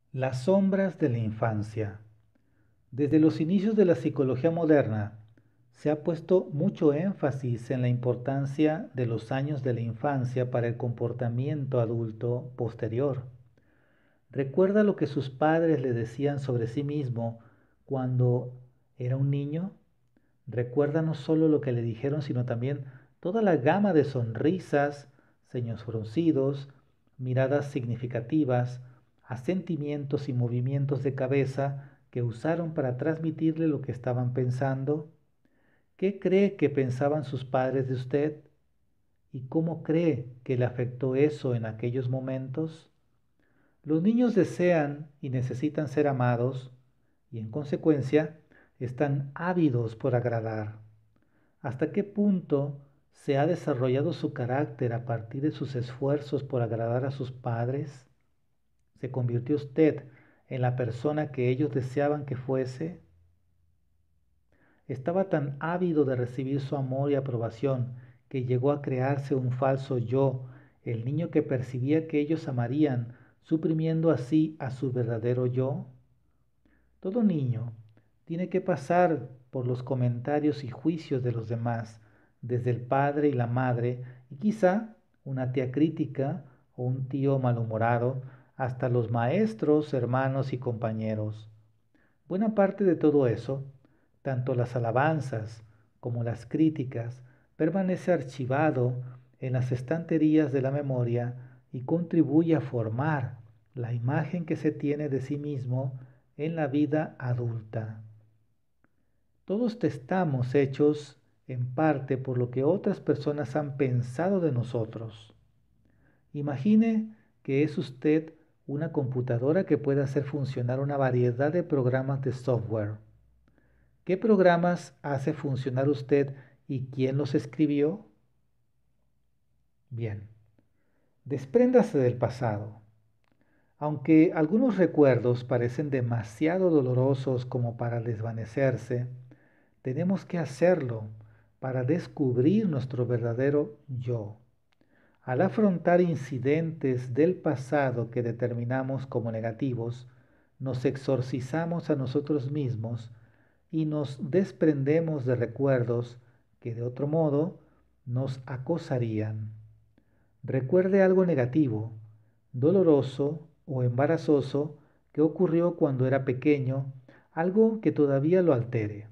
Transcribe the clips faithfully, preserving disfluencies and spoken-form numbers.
Las sombras de la infancia. Desde los inicios de la psicología moderna, se ha puesto mucho énfasis en la importancia de los años de la infancia para el comportamiento adulto posterior. ¿Recuerda lo que sus padres le decían sobre sí mismo cuando era un niño? Recuerda no solo lo que le dijeron, sino también toda la gama de sonrisas, ceños fruncidos, miradas significativas, asentimientos y movimientos de cabeza que usaron para transmitirle lo que estaban pensando. ¿Qué cree que pensaban sus padres de usted? ¿Y cómo cree que le afectó eso en aquellos momentos? Los niños desean y necesitan ser amados y en consecuencia están ávidos por agradar. ¿Hasta qué punto se ha desarrollado su carácter a partir de sus esfuerzos por agradar a sus padres? ¿Se convirtió usted en la persona que ellos deseaban que fuese? Estaba tan ávido de recibir su amor y aprobación que llegó a crearse un falso yo, el niño que percibía que ellos amarían, suprimiendo así a su verdadero yo. Todo niño tiene que pasar por los comentarios y juicios de los demás, desde el padre y la madre, y quizá una tía crítica o un tío malhumorado, hasta los maestros, hermanos y compañeros. Buena parte de todo eso, tanto las alabanzas como las críticas, permanece archivado en las estanterías de la memoria y contribuye a formar la imagen que se tiene de sí mismo en la vida adulta. Todos estamos hechos en parte por lo que otras personas han pensado de nosotros. Imagine que es usted una computadora que puede hacer funcionar una variedad de programas de software. ¿Qué programas hace funcionar usted y quién los escribió? Bien, despréndase del pasado. Aunque algunos recuerdos parecen demasiado dolorosos como para desvanecerse, tenemos que hacerlo para descubrir nuestro verdadero yo. Al afrontar incidentes del pasado que determinamos como negativos, nos exorcizamos a nosotros mismos y nos desprendemos de recuerdos que de otro modo nos acosarían. Recuerde algo negativo, doloroso o embarazoso que ocurrió cuando era pequeño, algo que todavía lo altere.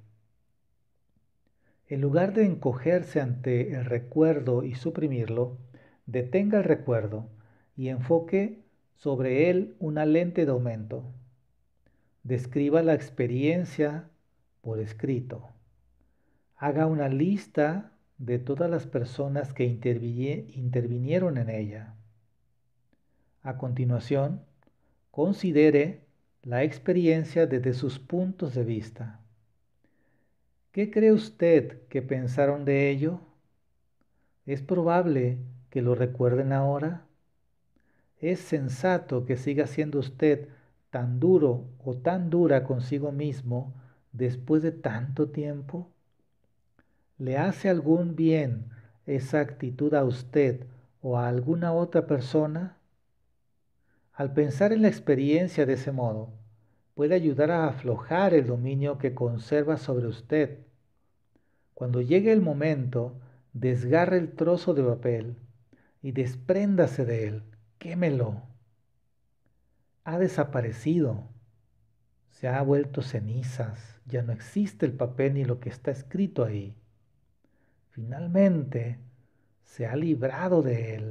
En lugar de encogerse ante el recuerdo y suprimirlo, detenga el recuerdo y enfoque sobre él una lente de aumento. Describa la experiencia por escrito. Haga una lista de todas las personas que intervinieron en ella. A continuación, considere la experiencia desde sus puntos de vista. ¿Qué cree usted que pensaron de ello? ¿Es probable que lo recuerden ahora? ¿Es sensato que siga siendo usted tan duro o tan dura consigo mismo después de tanto tiempo? ¿Le hace algún bien esa actitud a usted o a alguna otra persona? Al pensar en la experiencia de ese modo, puede ayudar a aflojar el dominio que conserva sobre usted. Cuando llegue el momento, desgarre el trozo de papel y despréndase de él, quémelo. Ha desaparecido, se ha vuelto cenizas, ya no existe el papel ni lo que está escrito ahí. Finalmente, se ha librado de él.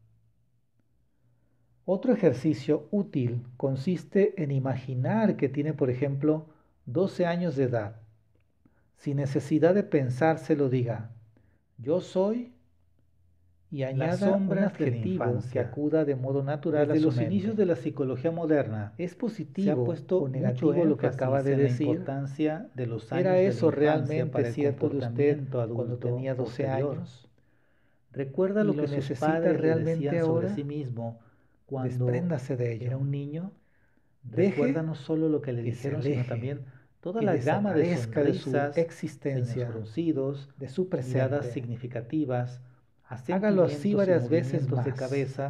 Otro ejercicio útil consiste en imaginar que tiene, por ejemplo, doce años de edad. Sin necesidad de pensárselo, diga, yo soy, y añada un adjetivo que acuda de modo natural a su mente. Desde los inicios de la psicología moderna, es positivo se ha puesto o negativo lo que acaba de decir. La importancia de los años ¿Era eso de la realmente para el cierto de usted cuando tenía doce años? ¿Recuerda lo que sus padres realmente decían sobre sí mismo cuando despréndase de ello? Era un niño? Recuerda no solo lo que le dijeron, sino también toda la gama de sonrisas, de su existencia, ceños fruncidos, de su presencia, miradas significativas, hágalo así varias veces más de cabeza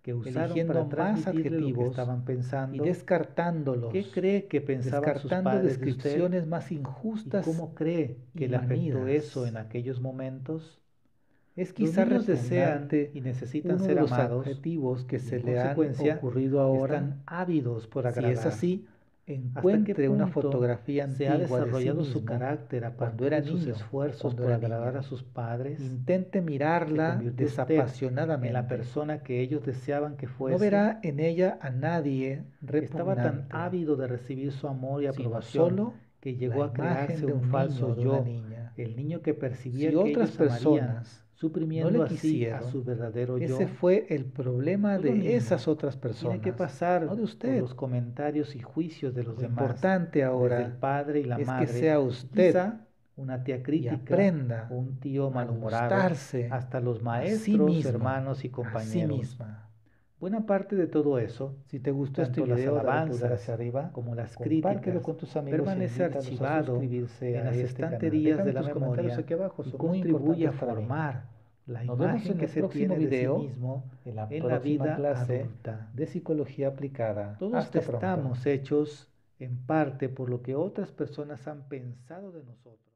que usaron eligiendo para más transmitirle lo que adjetivos estaban pensando y descartándolos, qué cree que pensaban sus descartando padres de usted descripciones más y injustas cómo cree que y le afectó manidas. eso en aquellos momentos. Es Los quizá niños desean repugnante y necesitan uno ser de los amados adjetivos que y se en le han consecuencia ocurrido ahora. están ávidos por Si es agradar. así, ¿Hasta qué encuentre una punto fotografía se ha antigua de sí desarrollado su mismo carácter a cuando partir era de sus niño o esfuerzos cuando por era agradar niña. a sus padres? Intente Se mirarla convirtió usted en la desapasionadamente. persona que ellos deseaban que No fuese. verá en ella a nadie Estaba tan repugnante, ávido de recibir su amor y sino aprobación solo que llegó la a crearse imagen de un un falso niño o de una yo, niña. el niño que percibía Si que otras ellos amarían, personas no suprimiendo le así a quisieron, su verdadero ese yo. fue el problema Todo niño de esas otras tiene que personas, pasar no de por usted. los comentarios y juicios de los Lo demás, importante desde el ahora padre y la es que madre, sea y usted quizá una tía y crítica aprenda o un tío a malhumorado, gustarse hasta los a sí maestros, mismo, hermanos y a sí compañeros. misma. Buena parte de todo eso, Si te gustó este tanto las video, dale pulgar alabanzas hacia arriba, como las compártelo críticas, con tus amigos, permanece invítalos a archivado suscribirse en a las este canal. estanterías Déjame de la tus comentarios memoria aquí abajo, y son muy contribuye a importantes para mí. formar la Nos vemos imagen en que el se próximo tiene de sí video, mismo en la en la próxima vida clase adulta. de psicología aplicada. Todos Hasta pronto. estamos hechos en parte por lo que otras personas han pensado de nosotros.